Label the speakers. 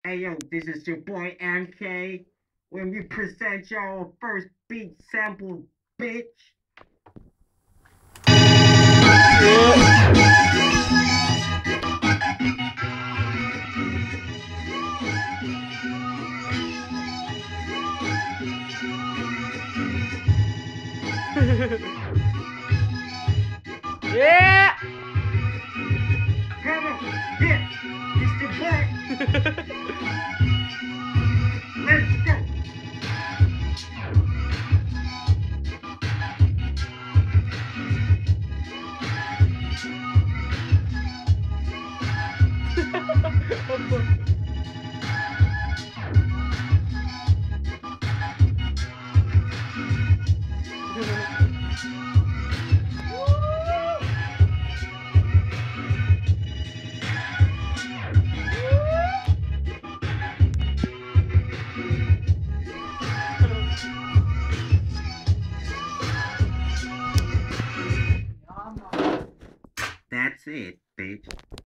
Speaker 1: Hey yo, this is your boy MK. When we present y'all first beat sample, bitch.
Speaker 2: Yeah!
Speaker 1: Come on, yeah, it's your boy. Let's go. That's it, bitch.